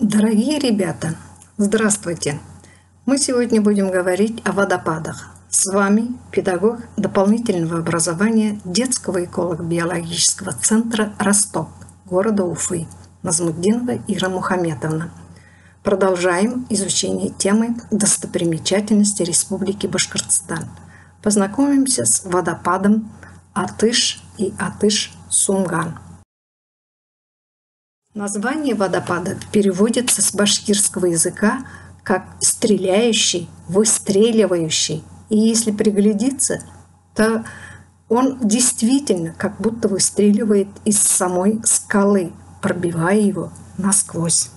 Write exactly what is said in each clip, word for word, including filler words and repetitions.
Дорогие ребята, здравствуйте! Мы сегодня будем говорить о водопадах. С вами педагог дополнительного образования детского эколого-биологического центра «Росток» города Уфы Назмутдинова Ира Мухаметовна. Продолжаем изучение темы достопримечательности Республики Башкортостан. Познакомимся с водопадом Атыш и Атыш-Сумган. Название водопада переводится с башкирского языка как «стреляющий», «выстреливающий». И если приглядеться, то он действительно как будто выстреливает из самой скалы, пробивая его насквозь.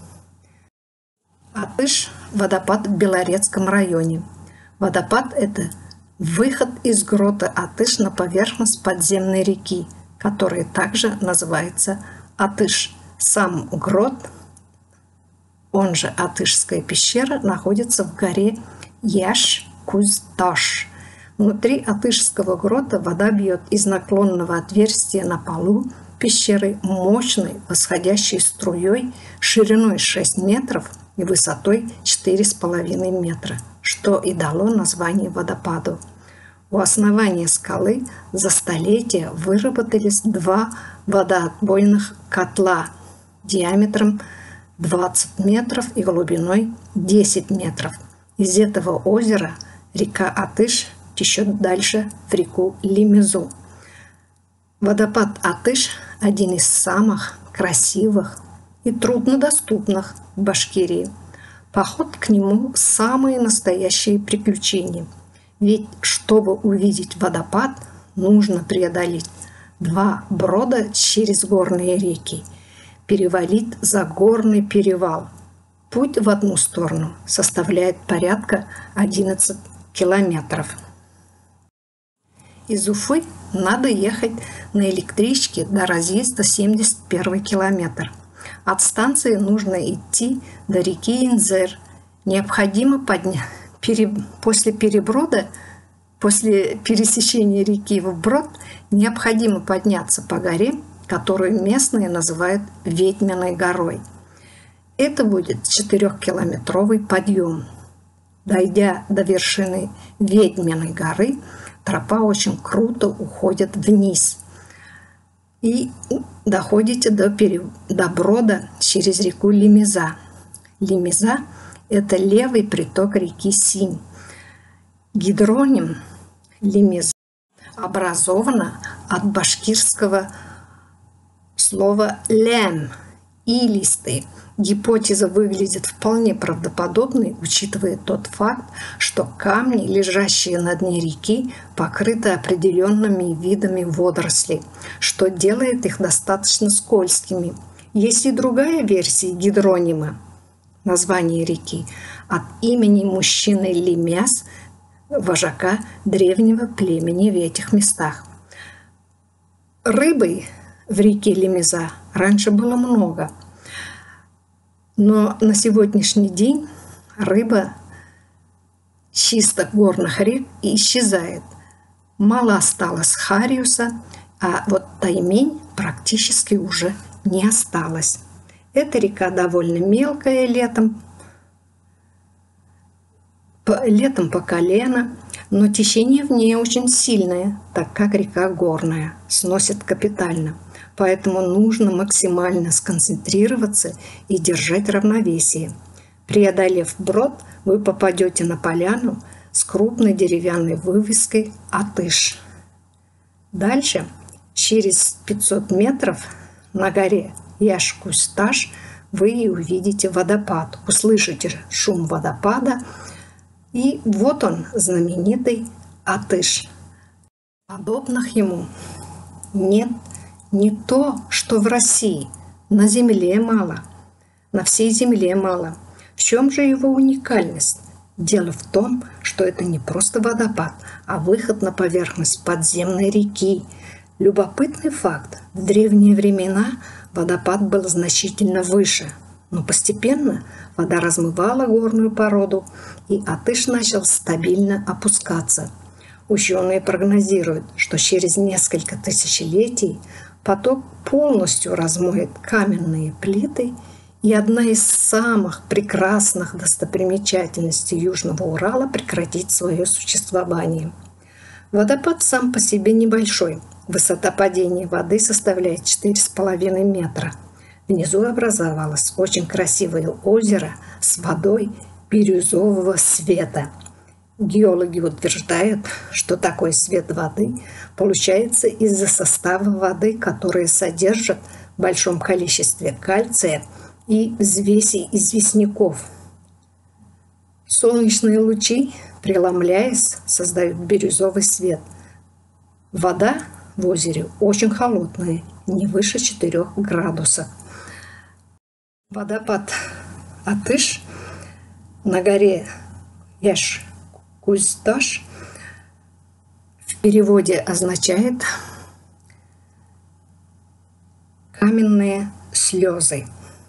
Атыш – водопад в Белорецком районе. Водопад – это выход из грота Атыш на поверхность подземной реки, которая также называется Атыш. Сам грот, он же Атышская пещера, находится в горе Яш-Куз-Таш. Внутри Атышского грота вода бьет из наклонного отверстия на полу пещеры мощной восходящей струей шириной шесть метров и высотой четыре с половиной метра, что и дало название водопаду. У основания скалы за столетия выработались два водоотбойных котла диаметром двадцать метров и глубиной десять метров. Из этого озера река Атыш течет дальше в реку Лимизу. Водопад Атыш – один из самых красивых и труднодоступных в Башкирии. Поход к нему – самые настоящие приключения. Ведь, чтобы увидеть водопад, нужно преодолеть два брода через горные реки, перевалить за горный перевал. Путь в одну сторону составляет порядка одиннадцать километров. Из Уфы надо ехать на электричке до разъезда семьдесят первый километр. От станции нужно идти до реки Инзер. Необходимо поднять пере... после переброда, после пересечения реки вброд, необходимо подняться по горе, которую местные называют Ведьминой горой. Это будет четырехкилометровый подъем. Дойдя до вершины Ведьминой горы, тропа очень круто уходит вниз. И доходите до, пере... до брода через реку Лимиза. Лимиза – это левый приток реки Синь. Гидроним Лимиза образована от башкирского слова «лем» – «илистый». Гипотеза выглядит вполне правдоподобной, учитывая тот факт, что камни, лежащие на дне реки, покрыты определенными видами водорослей, что делает их достаточно скользкими. Есть и другая версия гидронима названия реки от имени мужчины Лимяс, вожака древнего племени в этих местах. Рыбы в реке Лимиза раньше было много, но на сегодняшний день рыба чисто горных рек исчезает. Мало осталось хариуса, а вот таймень практически уже не осталось. Эта река довольно мелкая летом, по, летом по колено, но течение в ней очень сильное, так как река горная, сносит капитально. Поэтому нужно максимально сконцентрироваться и держать равновесие. Преодолев брод, вы попадете на поляну с крупной деревянной вывеской «Атыш». Дальше, через пятьсот метров на горе Яш-Куз-Таш, вы увидите водопад, услышите шум водопада, и вот он, знаменитый Атыш. Подобных ему нет. Не то, что в России, на земле мало, на всей земле мало. В чем же его уникальность? Дело в том, что это не просто водопад, а выход на поверхность подземной реки. Любопытный факт: в древние времена водопад был значительно выше, но постепенно вода размывала горную породу, и Атыш начал стабильно опускаться. Ученые прогнозируют, что через несколько тысячелетий поток полностью размоет каменные плиты и одна из самых прекрасных достопримечательностей Южного Урала прекратить свое существование. Водопад сам по себе небольшой. Высота падения воды составляет четыре с половиной метра. Внизу образовалось очень красивое озеро с водой бирюзового цвета. Геологи утверждают, что такой цвет воды получается из-за состава воды, которая содержит в большом количестве кальция и взвесей известняков. Солнечные лучи, преломляясь, создают бирюзовый цвет. Вода в озере очень холодная, не выше четырёх градусов. Водопад Атыш на горе Яш-Куздаш в переводе означает «каменные слезы».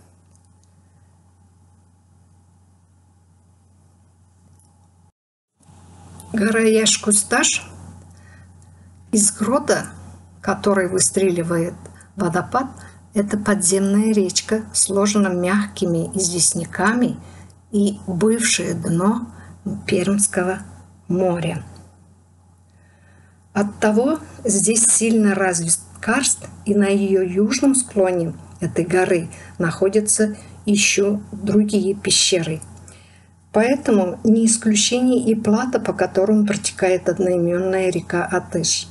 Гора Яш-Куздаш, из грота, который выстреливает водопад, это подземная речка, сложена мягкими известняками и бывшее дно Пермского моря. Оттого здесь сильно развит карст, и на ее южном склоне этой горы находятся еще другие пещеры. Поэтому не исключение и плато, по которому протекает одноименная река Атыш.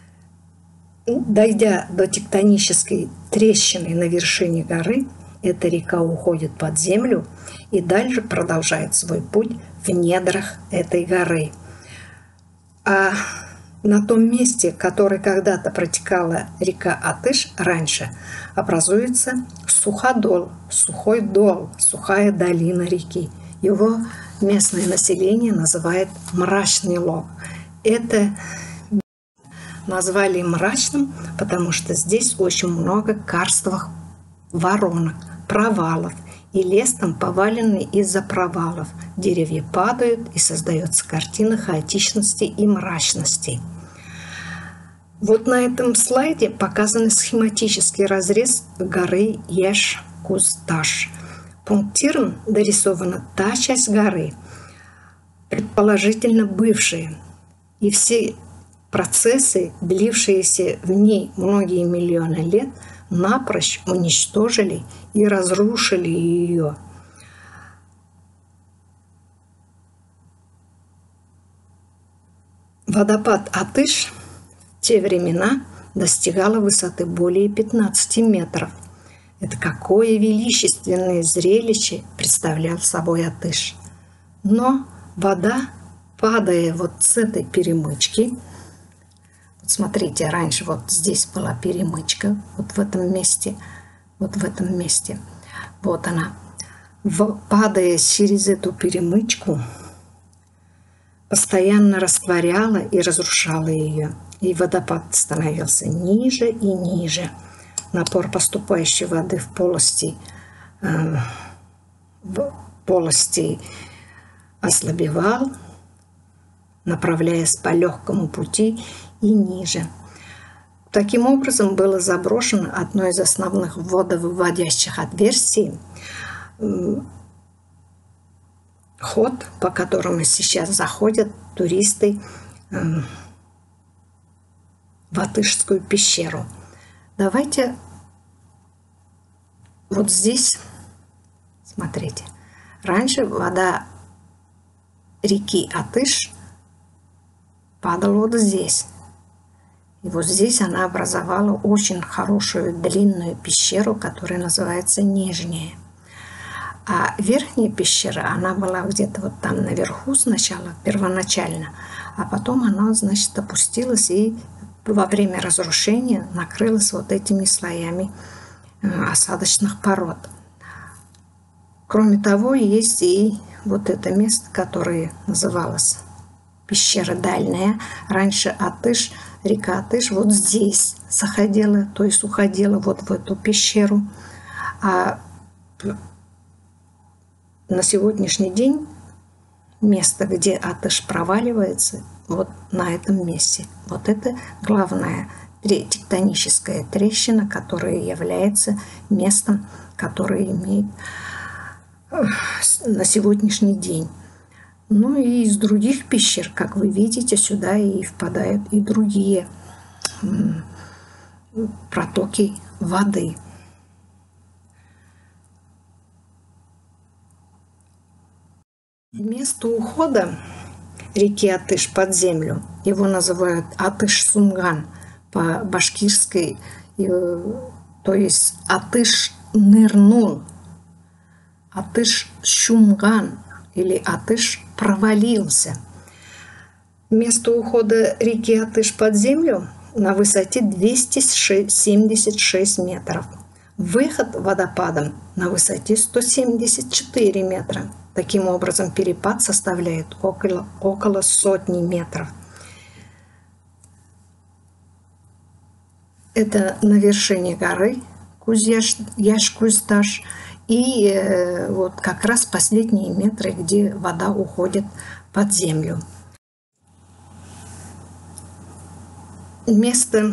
Дойдя до тектонической трещины на вершине горы, эта река уходит под землю и дальше продолжает свой путь в недрах этой горы. А на том месте, который когда-то протекала река Атыш раньше, образуется суходол, сухой дол, сухая долина реки. Его местное население называет Мрачный Лог. Это назвали мрачным, потому что здесь очень много карстовых воронок, провалов, и лес там поваленный из-за провалов. Деревья падают, и создается картина хаотичности и мрачности. Вот на этом слайде показан схематический разрез горы Яш-Куздаш. Пунктиром дорисована та часть горы, предположительно бывшая, и все процессы, длившиеся в ней многие миллионы лет, напрочь уничтожили и разрушили ее. Водопад Атыш в те времена достигала высоты более пятнадцати метров. Это какое величественное зрелище представлял собой Атыш. Но вода, падая вот с этой перемычки, вот смотрите, раньше вот здесь была перемычка, вот в этом месте, вот в этом месте, вот она, падая через эту перемычку, постоянно растворяла и разрушала ее, и водопад становился ниже и ниже. Напор поступающей воды в полости, э, в полости ослабевал, направляясь по легкому пути и ниже. Таким образом, было заброшено одно из основных водовыводящих отверстий, э, ход, по которому сейчас заходят туристы э, в Атышскую пещеру. Давайте вот здесь, смотрите, раньше вода реки Атыш падала вот здесь. И вот здесь она образовала очень хорошую длинную пещеру, которая называется Нижняя. А верхняя пещера, она была где-то вот там наверху сначала, первоначально, а потом она, значит, опустилась и во время разрушения накрылась вот этими слоями осадочных пород. Кроме того, есть и вот это место, которое называлось пещера Дальняя. Раньше Атыш, река Атыш вот здесь заходила, то есть уходила вот в эту пещеру. А на сегодняшний день место, где Атыш проваливается, вот на этом месте. Вот это главная тектоническая трещина, которая является местом, которое имеет на сегодняшний день. Ну и из других пещер, как вы видите, сюда и впадают и другие протоки воды. Место ухода реки Атыш под землю, его называют Атыш-Сумган по-башкирски, то есть Атыш нырнул, Атыш-Шумган или Атыш провалился. Место ухода реки Атыш под землю на высоте двести семьдесят шесть метров. Выход водопадом на высоте сто семьдесят четыре метра. Таким образом, перепад составляет около, около сотни метров. Это на вершине горы Кузьяш-Кузьташ. И э, вот как раз последние метры, где вода уходит под землю. Место,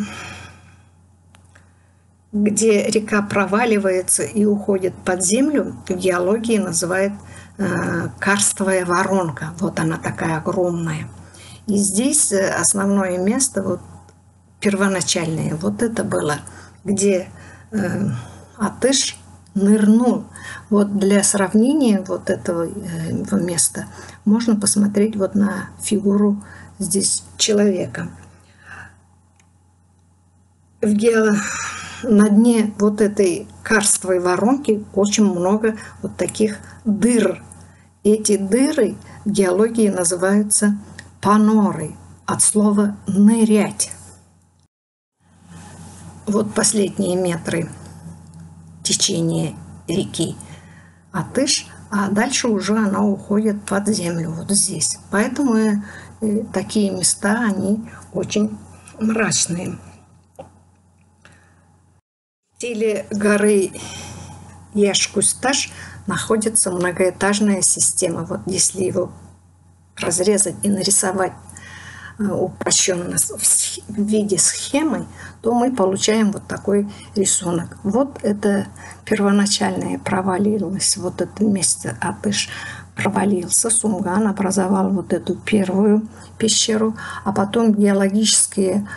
где река проваливается и уходит под землю, в геологии называют э, карстовая воронка. Вот она такая огромная. И здесь основное место, вот первоначальное, вот это было, где э, Атыш нырнул. Вот для сравнения вот этого э, места можно посмотреть вот на фигуру здесь человека. В ге... На дне вот этой карстовой воронки очень много вот таких дыр. Эти дыры в геологии называются паноры, от слова «нырять». Вот последние метры течения реки Атыш, а дальше уже она уходит под землю, вот здесь. Поэтому э, такие места, они очень мрачные. В теле горы Яш-Кузьташ находится многоэтажная система. Вот если его разрезать и нарисовать упрощенно в виде схемы, то мы получаем вот такой рисунок. Вот это первоначальное провалилось, вот это место Атыш провалился, Сумган образовал вот эту первую пещеру, а потом геологические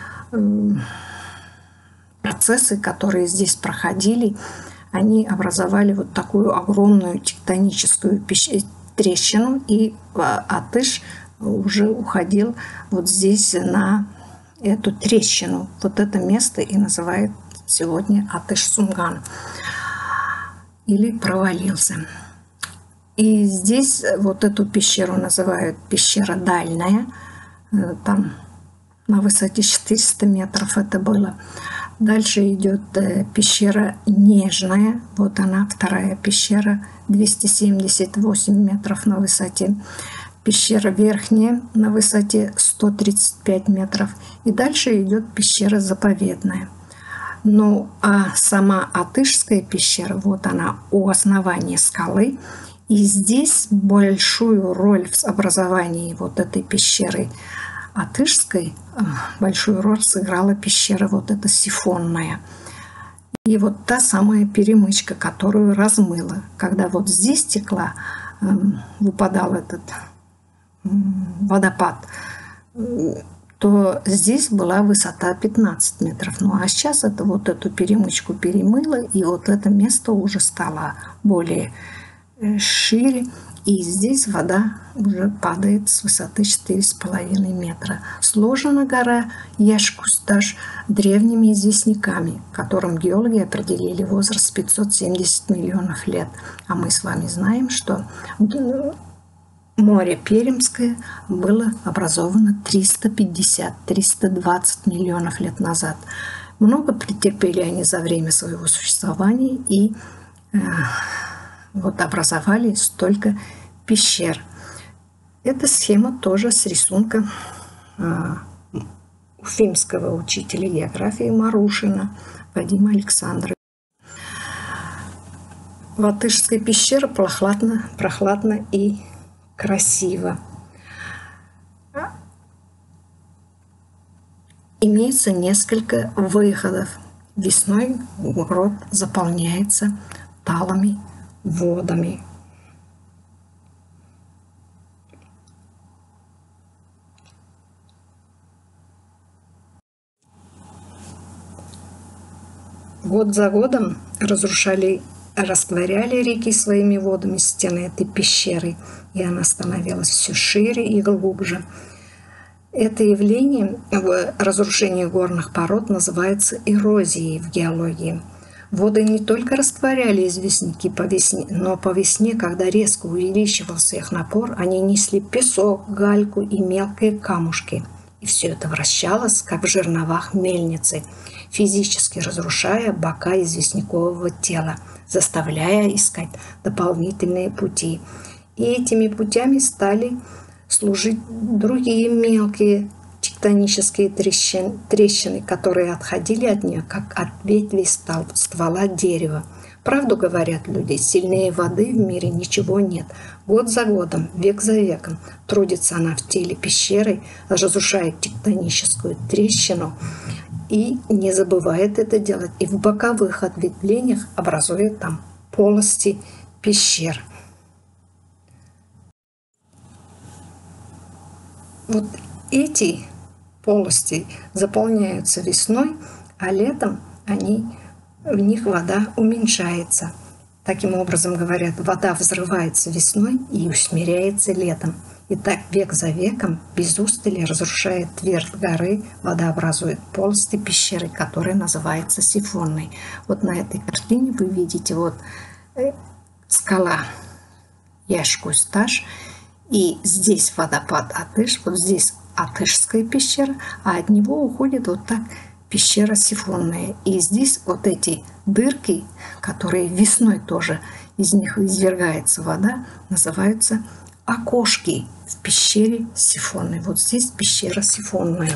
процессы, которые здесь проходили, они образовали вот такую огромную тектоническую трещину, и Атыш уже уходил вот здесь на эту трещину. Вот это место и называют сегодня Атыш-Сумган, или провалился. И здесь вот эту пещеру называют пещера дальняя, там на высоте четыреста метров это было. Дальше идет пещера нежная, вот она, вторая пещера, двести семьдесят восемь метров на высоте. Пещера верхняя на высоте сто тридцать пять метров. И дальше идет пещера заповедная. Ну, а сама Атышская пещера, вот она у основания скалы. И здесь большую роль в образовании вот этой пещеры Атышской, большую роль сыграла пещера вот эта сифонная. И вот та самая перемычка, которую размыла. Когда вот здесь текла, выпадал этот водопад, то здесь была высота пятнадцать метров. Ну а сейчас это вот эту перемычку перемыло, и вот это место уже стало более шире. И здесь вода уже падает с высоты четыре с половиной метра. Сложена гора Яш-Кузьташ древними известняками, которым геологи определили возраст пятьсот семьдесят миллионов лет. А мы с вами знаем, что море Пермское было образовано триста пятьдесят — триста двадцать миллионов лет назад. Много претерпели они за время своего существования и э, вот образовали столько пещер. Эта схема тоже с рисунка э, уфимского учителя географии Марушина Вадима Александровича. В Атышской пещере прохладно, прохладно и красиво. Имеется несколько выходов. Весной грот заполняется талыми водами. Год за годом разрушали, растворяли реки своими водами стены этой пещеры, и она становилась все шире и глубже. Это явление в разрушении горных пород называется эрозией в геологии. Воды не только растворяли известняки по весне, но по весне, когда резко увеличивался их напор, они несли песок, гальку и мелкие камушки. И все это вращалось, как в жерновах мельницы, физически разрушая бока известнякового тела, заставляя искать дополнительные пути. И этими путями стали служить другие мелкие тектонические трещины, трещины, которые отходили от нее, как от ветви ствола дерева. Правду говорят люди, сильнее воды в мире ничего нет. Год за годом, век за веком трудится она в теле пещеры, разрушает тектоническую трещину и не забывает это делать. И в боковых ответвлениях образует там полости пещер. Вот эти полости заполняются весной, а летом они, в них вода уменьшается. Таким образом, говорят, вода взрывается весной и усмиряется летом. И так век за веком без устали разрушает твердь горы, вода образует полости пещеры, которая называется сифонной. Вот на этой картине вы видите вот э, скала Яшкуй-Сташ, и здесь водопад Атыш, вот здесь Атышская пещера, а от него уходит вот так пещера сифонная. И здесь вот эти дырки, которые весной тоже из них извергается вода, называются окошки в пещере сифонной. Вот здесь пещера сифонная.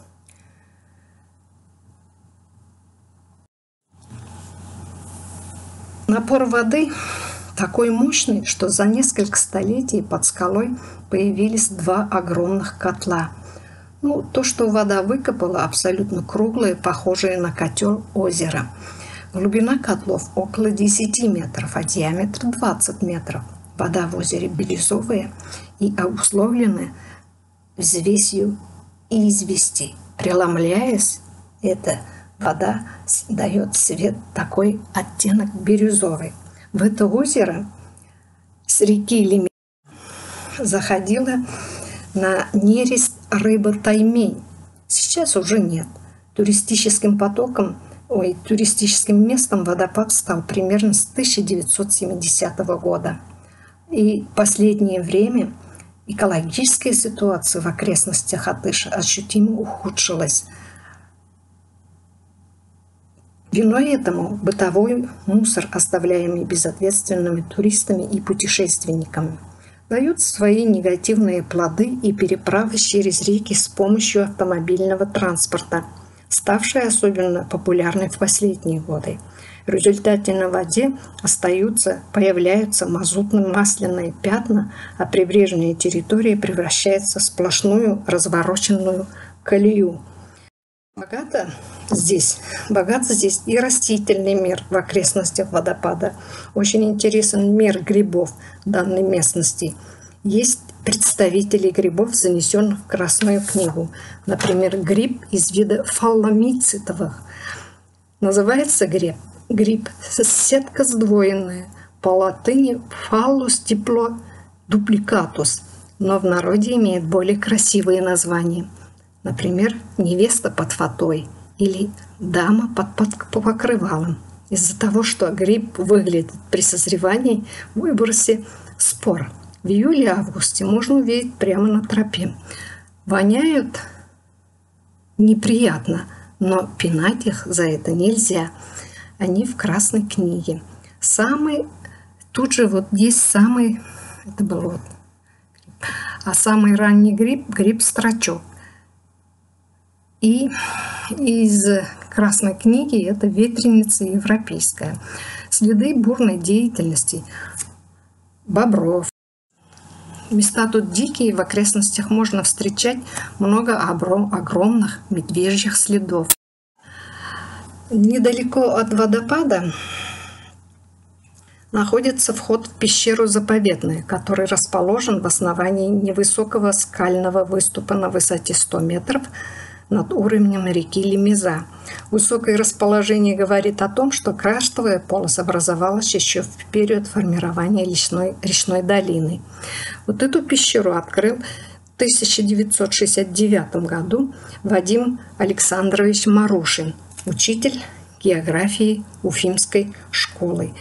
Напор воды такой мощный, что за несколько столетий под скалой появились два огромных котла. Ну, то, что вода выкопала, абсолютно круглое, похожее на котел озеро. Глубина котлов около десяти метров, а диаметр двадцать метров. Вода в озере бирюзовая и обусловлена взвесью извести. Преломляясь, эта вода дает цвет такой оттенок бирюзовый. В это озеро с реки Лимень заходила на нерест рыба таймень. Сейчас уже нет. Туристическим потоком, ой, туристическим местом водопад стал примерно с тысяча девятьсот семидесятого года. И в последнее время экологическая ситуация в окрестностях Атыша ощутимо ухудшилась. Виной этому бытовой мусор, оставляемый безответственными туристами и путешественниками, дают свои негативные плоды и переправы через реки с помощью автомобильного транспорта, ставшей особенно популярной в последние годы. В результате на воде остаются, появляются мазутно-масляные пятна, а прибрежная территория превращается в сплошную развороченную колею. Богато здесь, богат здесь и растительный мир в окрестностях водопада. Очень интересен мир грибов данной местности. Есть представители грибов, занесенных в Красную книгу. Например, гриб из вида фалломицитовых. Называется гриб, гриб сетка сдвоенная, по латыни фаллус дипло дупликатус, но в народе имеет более красивые названия. Например, невеста под фатой или дама под, под покрывалом. Из-за того, что гриб выглядит при созревании в выбросе спор. В июле-августе можно увидеть прямо на тропе. Воняют неприятно, но пинать их за это нельзя. Они в Красной книге. Самый, тут же вот есть самый, это был вот, а самый ранний гриб, гриб-строчок. И из Красной книги это ветреница европейская. Следы бурной деятельности бобров, Места тут дикие, в окрестностях можно встречать много огромных медвежьих следов. Недалеко от водопада находится вход в пещеру Заповедная, который расположен в основании невысокого скального выступа на высоте сто метров над уровнем реки Лемеза. Высокое расположение говорит о том, что карстовая полость образовалась еще в период формирования речной, речной долины. Вот эту пещеру открыл в тысяча девятьсот шестьдесят девятом году Вадим Александрович Марушин, учитель географии Уфимской школы.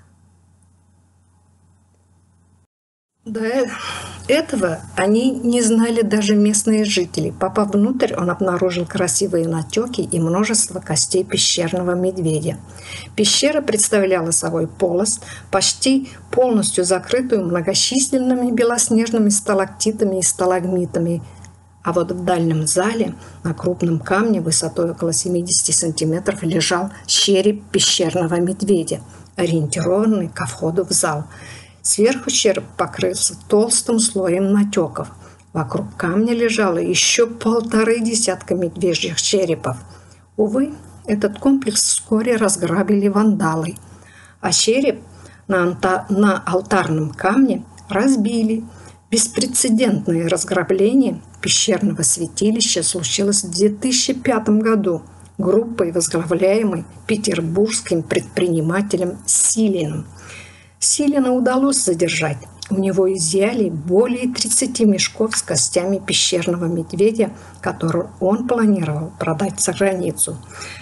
До этого они не знали даже местные жители. Попав внутрь, он обнаружил красивые натеки и множество костей пещерного медведя. Пещера представляла собой полость, почти полностью закрытую многочисленными белоснежными сталактитами и сталагмитами. А вот в дальнем зале на крупном камне высотой около семидесяти сантиметров лежал череп пещерного медведя, ориентированный ко входу в зал. Сверху череп покрылся толстым слоем натеков. Вокруг камня лежало еще полторы десятка медвежьих черепов. Увы, этот комплекс вскоре разграбили вандалы, а череп на, на алтарном камне разбили. Беспрецедентное разграбление пещерного святилища случилось в две тысячи пятом году группой, возглавляемой петербургским предпринимателем Силиным. Силина удалось задержать. У него изъяли более тридцати мешков с костями пещерного медведя, которые он планировал продать за границу.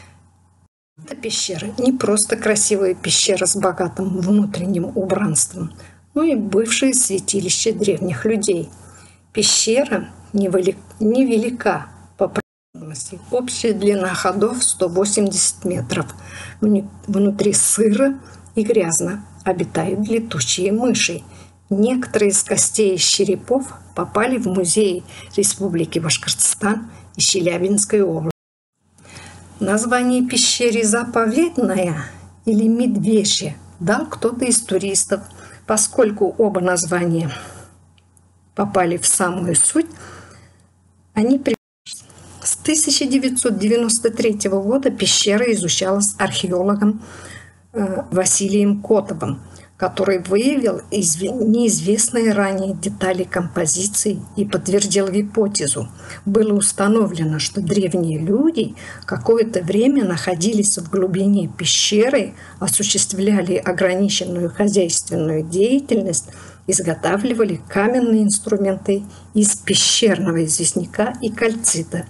Эта пещера не просто красивая пещера с богатым внутренним убранством, но и бывшее святилище древних людей. Пещера невелика по протяженности. Общая длина ходов сто восемьдесят метров. Внутри сыро и грязно. Обитают летучие мыши. Некоторые из костей и черепов попали в музеи Республики Башкортостан и Челябинской области. Название пещере Заповедная или Медвежья дал кто-то из туристов. Поскольку оба названия попали в самую суть, они при... С тысяча девятьсот девяносто третьего года пещера изучалась археологом э, Василием Котовым, который выявил неизвестные ранее детали композиции и подтвердил гипотезу. Было установлено, что древние люди какое-то время находились в глубине пещеры, осуществляли ограниченную хозяйственную деятельность, изготавливали каменные инструменты из пещерного известняка и кальцита.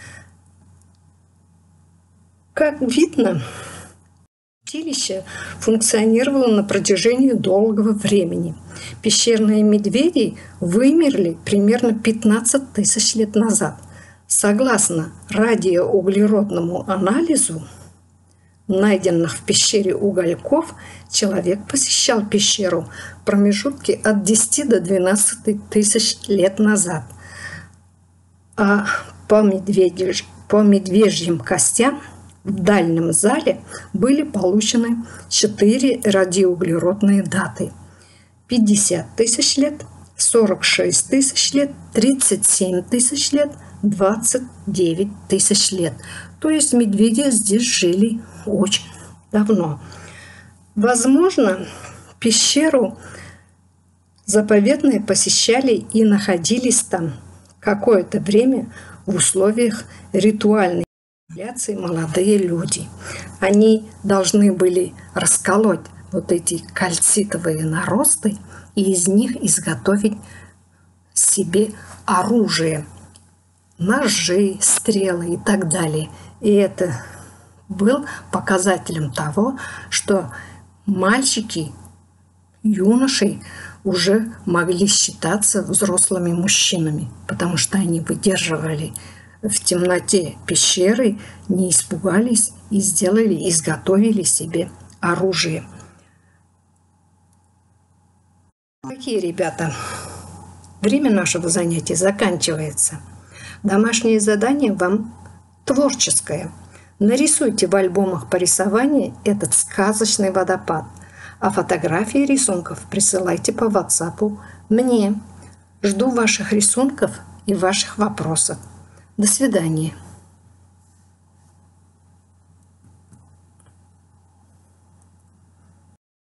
Как видно, святилище функционировало на протяжении долгого времени. Пещерные медведи вымерли примерно пятнадцать тысяч лет назад. Согласно радиоуглеродному анализу найденных в пещере угольков, человек посещал пещеру в промежутке от десяти до двенадцати тысяч лет назад. А по, медведь... по медвежьим костям в дальнем зале были получены четыре радиоуглеродные даты: пятьдесят тысяч лет, сорок шесть тысяч лет, тридцать семь тысяч лет, двадцать девять тысяч лет. То есть медведи здесь жили очень давно. Возможно, пещеру Заповедной посещали и находились там какое-то время в условиях ритуальной молодые люди. Они должны были расколоть вот эти кальцитовые наросты и из них изготовить себе оружие, ножи, стрелы и так далее. И это был показателем того, что мальчики, юноши уже могли считаться взрослыми мужчинами, потому что они выдерживали в темноте пещеры, не испугались и сделали, изготовили себе оружие. Какие ребята? Время нашего занятия заканчивается. Домашнее задание вам творческое. Нарисуйте в альбомах по рисованию этот сказочный водопад, а фотографии рисунков присылайте по WhatsApp мне. Жду ваших рисунков и ваших вопросов. До свидания.